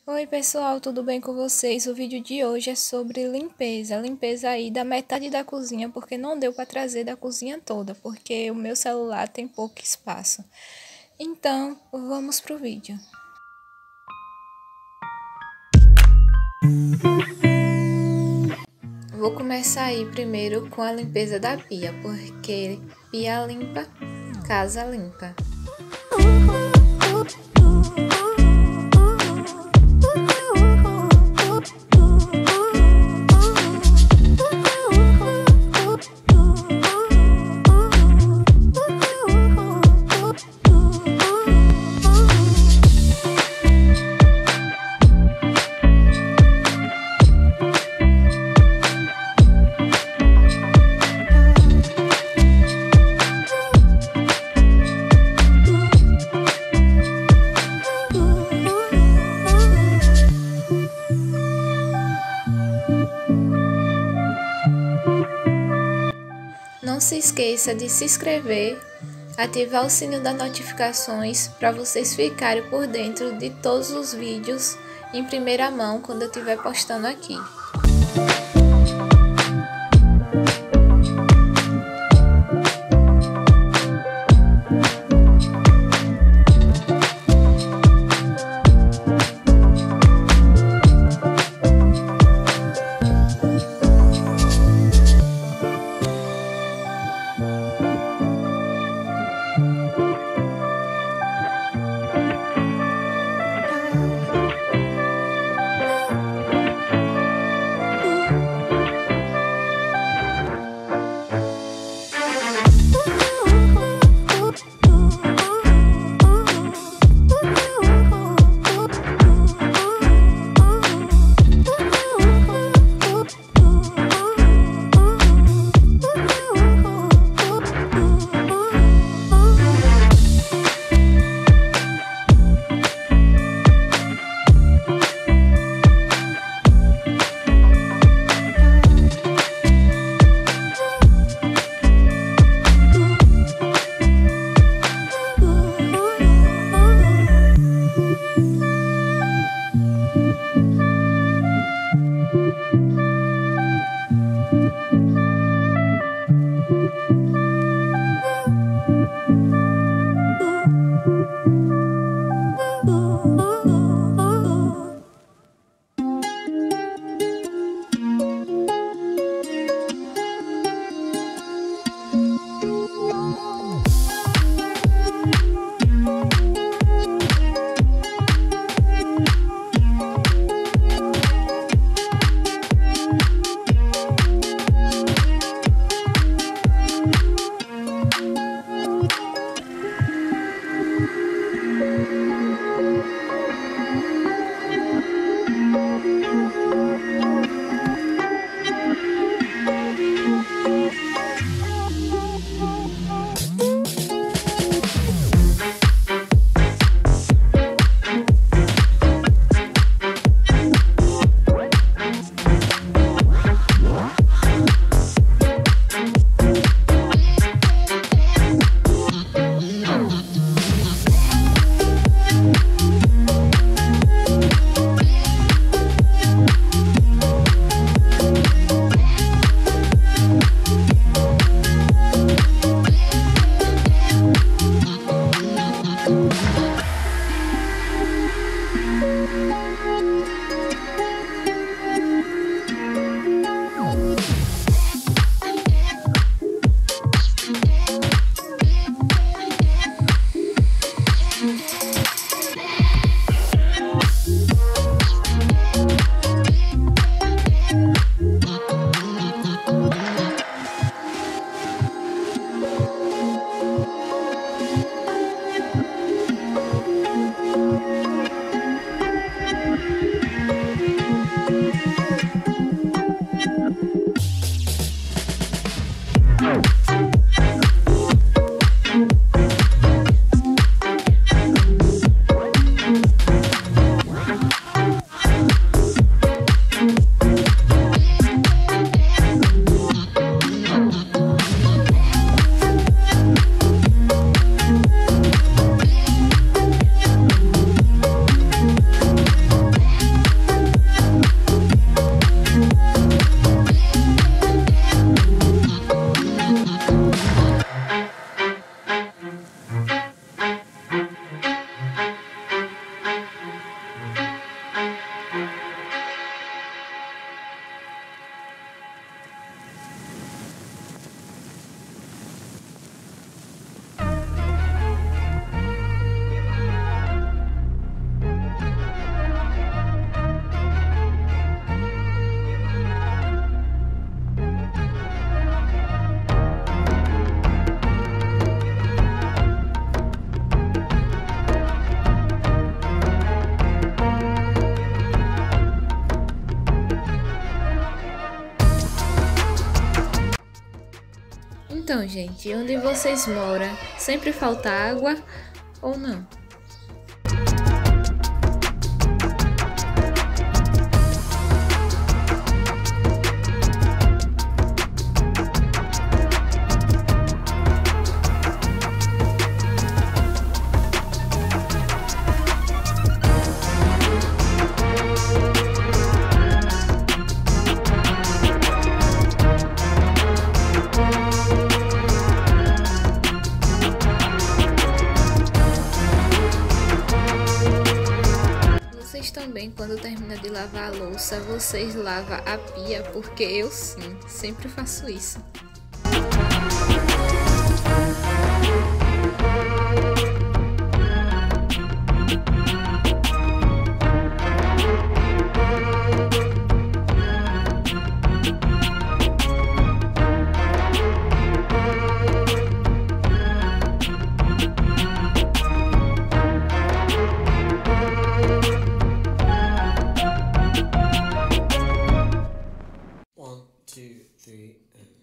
Oi pessoal, tudo bem com vocês? O vídeo de hoje é sobre limpeza aí da metade da cozinha, porque não deu para trazer da cozinha toda, porque o meu celular tem pouco espaço. Então, vamos pro vídeo. Vou começar aí primeiro com a limpeza da pia, porque pia limpa, casa limpa. Não se esqueça de se inscrever, ativar o sininho das notificações para vocês ficarem por dentro de todos os vídeos em primeira mão quando eu estiver postando aqui. Então, gente, onde vocês moram, sempre falta água ou não? Vocês também, quando termina de lavar a louça, vocês lavam a pia, porque eu sim, sempre faço isso. One, two, three, and...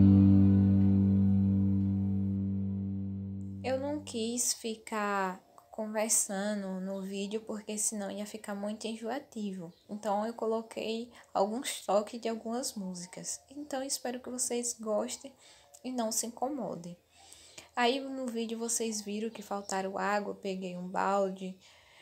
Eu não quis ficar conversando no vídeo, porque senão ia ficar muito enjoativo. Então eu coloquei alguns toques de algumas músicas. Então espero que vocês gostem e não se incomodem. Aí no vídeo vocês viram que faltaram água, eu peguei um balde,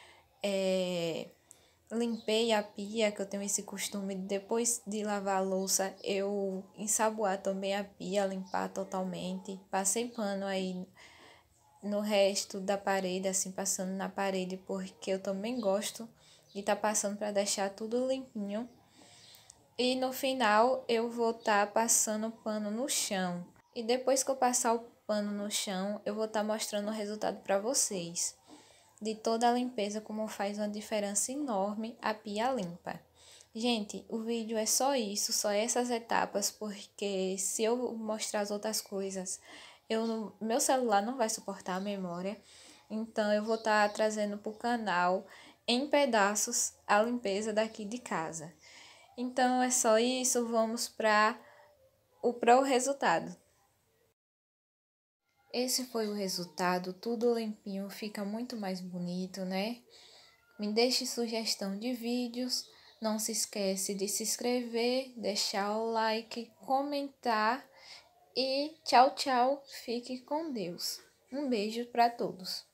limpei a pia, que eu tenho esse costume, depois de lavar a louça, eu ensaboar também a pia, limpar totalmente. Passei pano aí no resto da parede, assim, passando na parede, porque eu também gosto de estar passando para deixar tudo limpinho. E no final eu vou estar passando pano no chão. E depois que eu passar o pano no chão, eu vou estar mostrando o resultado para vocês. De toda a limpeza, como faz uma diferença enorme a pia limpa. Gente, o vídeo é só isso, só essas etapas, porque se eu mostrar as outras coisas, meu celular não vai suportar a memória. Então, eu vou estar trazendo para o canal, em pedaços, a limpeza daqui de casa. Então, é só isso, vamos para o resultado. Esse foi o resultado, tudo limpinho, fica muito mais bonito, né? Me deixe sugestão de vídeos, não se esquece de se inscrever, deixar o like, comentar e tchau, tchau, fique com Deus. Um beijo para todos.